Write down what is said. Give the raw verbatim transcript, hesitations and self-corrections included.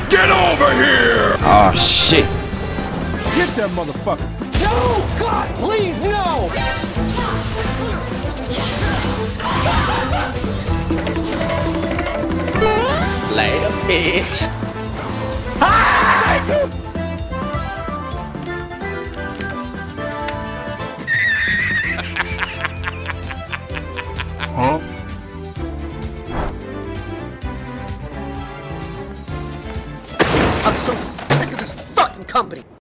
Get over here! Oh, shit. Get that motherfucker! No! God, please, no! Later, bitch.